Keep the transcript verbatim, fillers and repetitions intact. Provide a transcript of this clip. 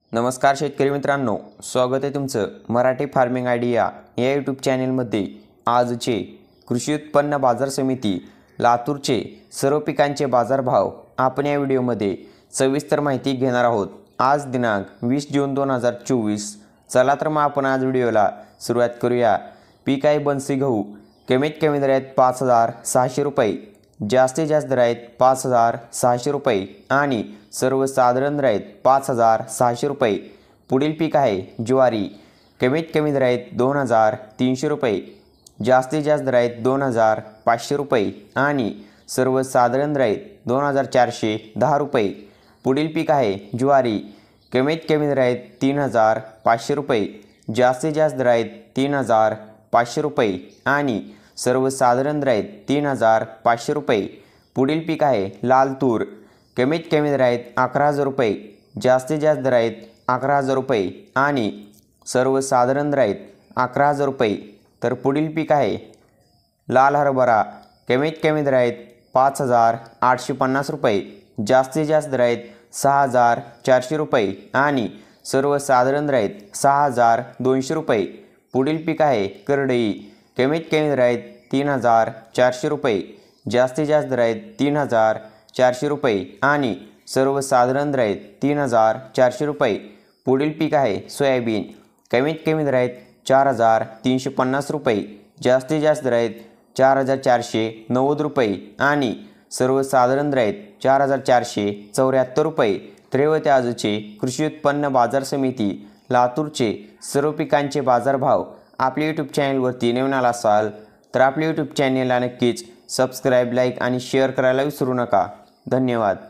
नमस्कार शेतकरी मित्रांनो, स्वागत आहे तुमचं मराठी फार्मिंग आयडिया या यूट्यूब चॅनलमध्ये। आजचे कृषी उत्पन्न बाजार समिती लातूरचे सर्व पिकांचे बाजारभाव आपण या व्हिडिओमध्ये सविस्तर माहिती घेणार आहोत। आज दिनांक वीस जून दोन हजार चोवीस। चला तर मग आपण आज व्हिडिओला सुरुवात करूया। पीक आहे बनसी गहू, कमीत कमी दर आहेत पाच हजार सहाशे रुपये, जास्तीत जास्त दर आहेत पाच हजार सहाशे रुपये आणि सर्वसाधारण दर आहेत पाच हजार सहाशे रुपये। पुढील पीक आहे ज्वारी, कमीत कमी दर आहेत दोन हजार तीनशे रुपये, जास्तीत जास्त दर आहेत दोन हजार पाचशे रुपये आणि सर्वसाधारण दर आहेत दोन हजार चारशे दहा रुपये। पुढील पीक आहे ज्वारी, कमीत कमी दर आहेत तीन हजार पाचशे रुपये, जास्तीत जास्त दर आहेत तीन हजार पाचशे रुपये आणि सर्वसाधारण दर आहेत तीन हजार पाचशे रुपये। पुढील पीक आहे लाल तूर, कमीत कमी दर आहेत अकरा हजार रुपये, जास्तीत जास्त दर आहेत अकरा हजार रुपये आणि सर्वसाधारण दर आहेत अकरा हजार रुपये। तर पुढील पीक आहे लाल हरभरा, कमीत कमी दर आहेत पाच हजार आठशे पन्नास रुपये, जास्तीत जास्त दर आहेत सहा हजार चारशे रुपये आणि सर्वसाधारण दर आहेत सहा हजार दोनशे रुपये। पुढील पीक आहे करडई, कमीत कमी दर आहेत तीन हजार चारशे रुपये, जास्तीत जास्त दर आहेत तीन हजार चारशे रुपये आणि सर्वसाधारण दर आहेत तीन हजार चारशे रुपये। पुढील पीक आहे सोयाबीन, कमीत कमी दर आहेत चार हजार तीनशे पन्नास रुपये, जास्तीत जास्त दर आहेत चार हजार चारशे नव्वद रुपये आणि सर्वसाधारण दर आहेत चार हजार चारशे चौऱ्याहत्तर रुपये। तर हे होते आजचे कृषी उत्पन्न बाजार समिती लातूरचे सर्व पिकांचे बाजारभाव। आपल्या यूट्यूब चॅनलवरती नवीन आला असाल तर आपल्या यूट्यूब चॅनलला नक्कीच सबस्क्राईब, लाईक आणि शेअर करायला विसरू नका। धन्यवाद।